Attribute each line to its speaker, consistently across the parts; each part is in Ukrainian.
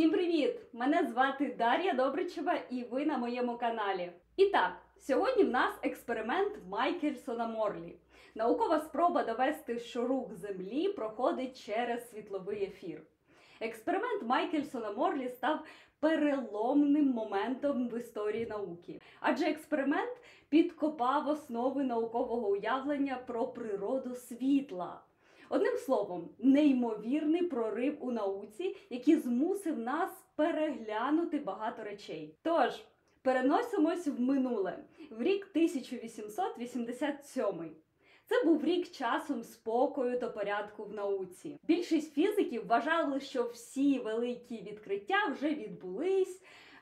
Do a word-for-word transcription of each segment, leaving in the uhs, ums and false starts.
Speaker 1: Всім привіт! Мене звати Дар'я Добричева і ви на моєму каналі. І так, сьогодні в нас експеримент Майкельсона-Морлі. Наукова спроба довести, що рух Землі проходить через світловий ефір. Експеримент Майкельсона-Морлі став переломним моментом в історії науки. Адже експеримент підкопав основи наукового уявлення про природу світла. Одним словом, неймовірний прорив у науці, який змусив нас переглянути багато речей. Тож, переносимось в минуле, в рік тисяча вісімсот вісімдесят сьомий. Це був рік часом спокою та порядку в науці. Більшість фізиків вважали, що всі великі відкриття вже відбулись,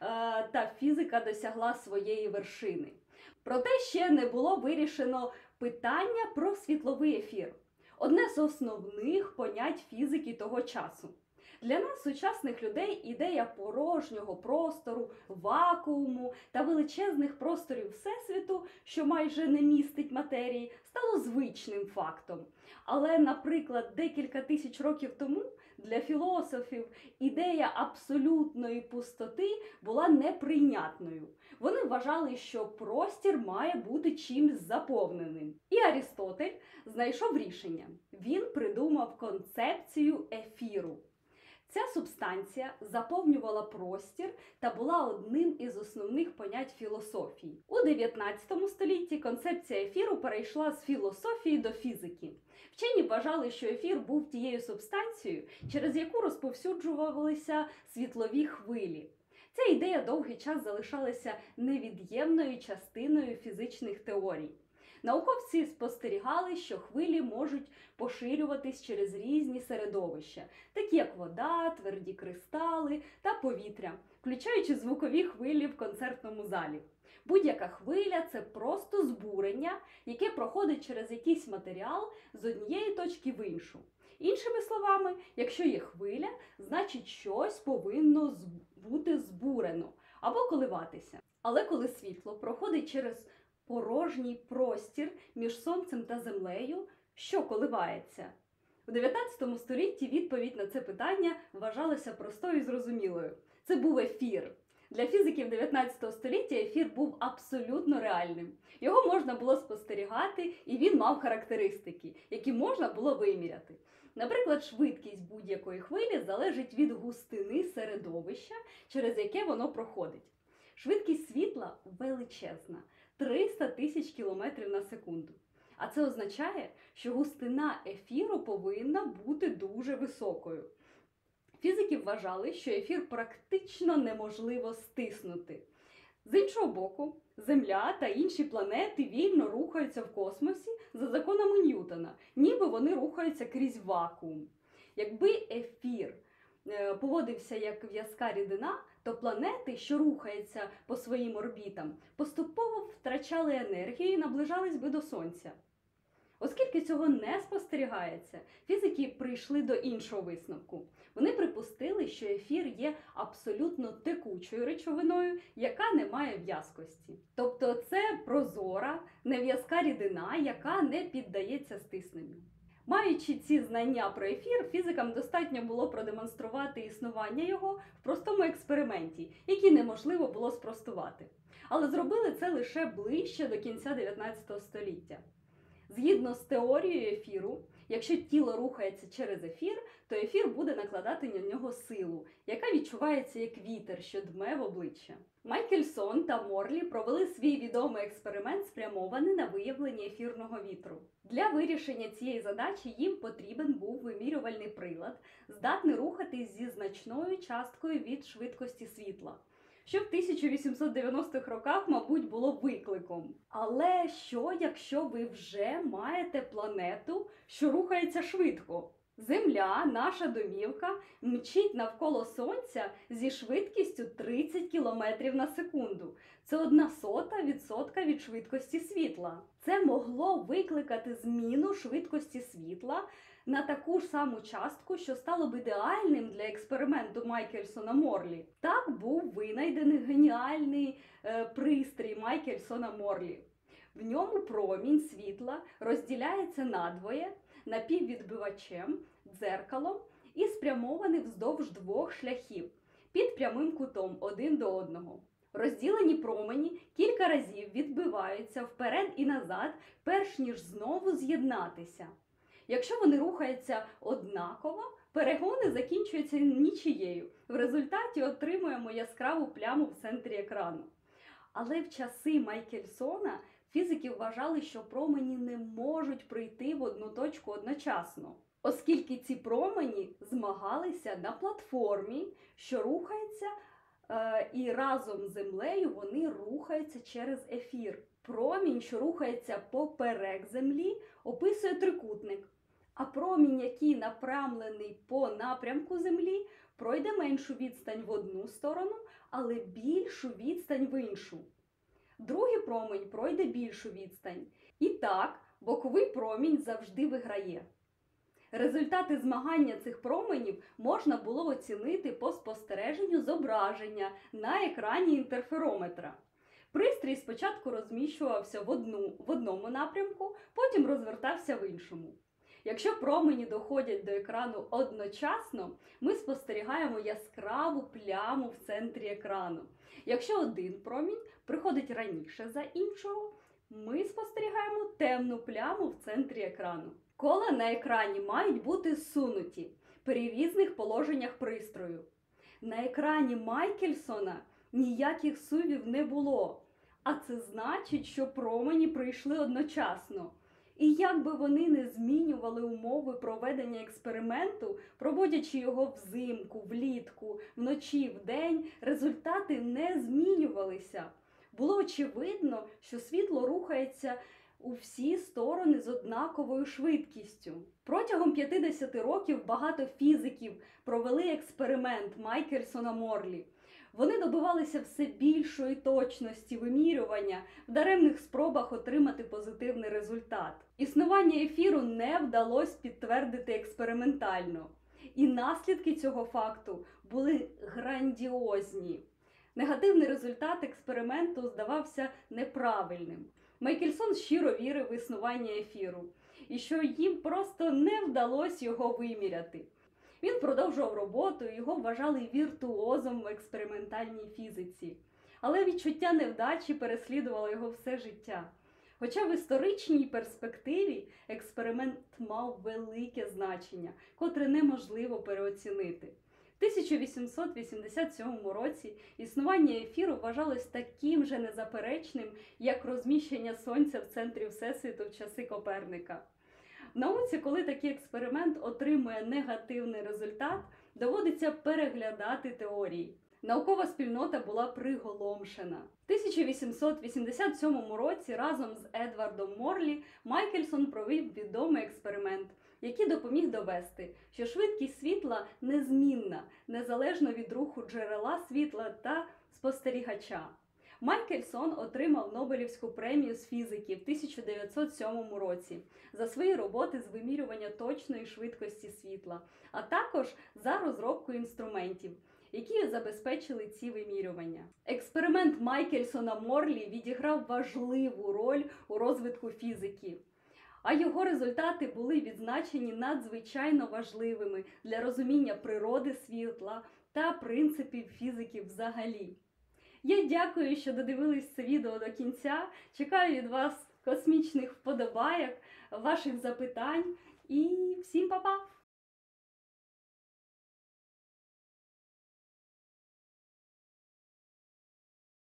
Speaker 1: та фізика досягла своєї вершини. Проте ще не було вирішено питання про світловий ефір. Одне з основних понять фізики того часу. Для нас, сучасних людей, ідея порожнього простору, вакууму та величезних просторів Всесвіту, що майже не містить матерії, стало звичним фактом. Але, наприклад, декілька тисяч років тому для філософів ідея абсолютної пустоти була неприйнятною. Вони вважали, що простір має бути чимсь заповненим. І Арістотель знайшов рішення. Він придумав концепцію ефіру. Ця субстанція заповнювала простір та була одним із основних понять філософії. У дев'ятнадцятому столітті концепція ефіру перейшла з філософії до фізики. Вчені вважали, що ефір був тією субстанцією, через яку розповсюджувалися світлові хвилі. Ця ідея довгий час залишалася невід'ємною частиною фізичних теорій. Науковці спостерігали, що хвилі можуть поширюватись через різні середовища, такі як вода, тверді кристали та повітря, включаючи звукові хвилі в концертному залі. Будь-яка хвиля – це просто збурення, яке проходить через якийсь матеріал з однієї точки в іншу. Іншими словами, якщо є хвиля, значить щось повинно бути збурено або коливатися. Але коли світло проходить через порожній простір між Сонцем та Землею, що коливається? У дев'ятнадцятому столітті відповідь на це питання вважалася простою і зрозумілою. Це був ефір. Для фізиків дев'ятнадцятого століття ефір був абсолютно реальним. Його можна було спостерігати, і він мав характеристики, які можна було виміряти. Наприклад, швидкість будь-якої хвилі залежить від густини середовища, через яке воно проходить. Швидкість світла величезна – триста тисяч кілометрів на секунду. А це означає, що густина ефіру повинна бути дуже високою. Фізики вважали, що ефір практично неможливо стиснути. З іншого боку, Земля та інші планети вільно рухаються в космосі за законами Ньютона, ніби вони рухаються крізь вакуум. Якби ефір поводився як в'язка рідина, то планети, що рухаються по своїм орбітам, поступово втрачали енергію і наближались би до Сонця. Оскільки цього не спостерігається, фізики прийшли до іншого висновку. Вони припустили, що ефір є абсолютно текучою речовиною, яка не має в'язкості. Тобто це прозора, нев'язка рідина, яка не піддається стисненню. Маючи ці знання про ефір, фізикам достатньо було продемонструвати існування його в простому експерименті, який неможливо було спростувати. Але зробили це лише ближче до кінця дев'ятнадцятого століття. Згідно з теорією ефіру, якщо тіло рухається через ефір, то ефір буде накладати на нього силу, яка відчувається як вітер, що дме в обличчя. Майкельсон та Морлі провели свій відомий експеримент, спрямований на виявлення ефірного вітру. Для вирішення цієї задачі їм потрібен був вимірювальний прилад, здатний рухатись зі значною часткою від швидкості світла, що в тисяча вісімсот дев'яностих роках, мабуть, було викликом. Але що, якщо ви вже маєте планету, що рухається швидко? Земля, наша домівка, мчить навколо Сонця зі швидкістю тридцять кілометрів на секунду. Це одна сота відсотка від швидкості світла. Це могло викликати зміну швидкості світла на таку ж саму частку, що стало б ідеальним для експерименту Майкельсона-Морлі. Так був винайдений геніальний е, пристрій Майкельсона-Морлі. В ньому промінь світла розділяється надвоє напіввідбивачем, дзеркалом і спрямований вздовж двох шляхів. під прямим кутом один до одного. Розділені промені кілька разів відбиваються вперед і назад, перш ніж знову з'єднатися. Якщо вони рухаються однаково, перегони закінчуються нічією. В результаті отримуємо яскраву пляму в центрі екрану. Але в часи Майкельсона фізики вважали, що промені не можуть прийти в одну точку одночасно, оскільки ці промені змагалися на платформі, що рухається, е, і разом з Землею вони рухаються через ефір. Промінь, що рухається поперек Землі, описує трикутник, а промінь, який направлений по напрямку Землі, пройде меншу відстань в одну сторону, але більшу відстань в іншу. Другий промінь пройде більшу відстань. І так, боковий промінь завжди виграє. Результати змагання цих променів можна було оцінити по спостереженню зображення на екрані інтерферометра. Пристрій спочатку розміщувався в, одну, в одному напрямку, потім розвертався в іншому. Якщо промені доходять до екрану одночасно, ми спостерігаємо яскраву пляму в центрі екрану. Якщо один промінь приходить раніше за іншого, ми спостерігаємо темну пляму в центрі екрану. Кола на екрані мають бути зсунуті при різних положеннях пристрою. На екрані Майкельсона ніяких сувів не було, а це значить, що промені прийшли одночасно. І як би вони не змінювали умови проведення експерименту, проводячи його взимку, влітку, вночі, вдень, результати не змінювалися. Було очевидно, що світло рухається у всі сторони з однаковою швидкістю. Протягом п'ятдесят років багато фізиків провели експеримент Майкельсона-Морлі. Вони добивалися все більшої точності вимірювання в даремних спробах отримати позитивний результат. Існування ефіру не вдалося підтвердити експериментально. І наслідки цього факту були грандіозні. Негативний результат експерименту здавався неправильним. Майкельсон щиро вірив в існування ефіру, і що їм просто не вдалося його виміряти. Він продовжував роботу, і його вважали віртуозом в експериментальній фізиці. Але відчуття невдачі переслідувало його все життя. Хоча в історичній перспективі експеримент мав велике значення, котре неможливо переоцінити. В тисяча вісімсот вісімдесят сьомому році існування ефіру вважалось таким же незаперечним, як розміщення Сонця в центрі Всесвіту в часи Коперника. В науці, коли такий експеримент отримує негативний результат, доводиться переглядати теорії. Наукова спільнота була приголомшена. В тисяча вісімсот вісімдесят сьомому році разом з Едвардом Морлі Майкельсон провів відомий експеримент, який допоміг довести, що швидкість світла незмінна, незалежно від руху джерела світла та спостерігача. Майкельсон отримав Нобелівську премію з фізики в тисяча дев'ятсот сьомому році за свої роботи з вимірювання точної швидкості світла, а також за розробку інструментів, які забезпечили ці вимірювання. Експеримент Майкельсона-Морлі відіграв важливу роль у розвитку фізики, а його результати були відзначені надзвичайно важливими для розуміння природи світла та принципів фізики взагалі. Я дякую, що додивились це відео до кінця. Чекаю від вас космічних вподобайок, ваших запитань і всім па-па!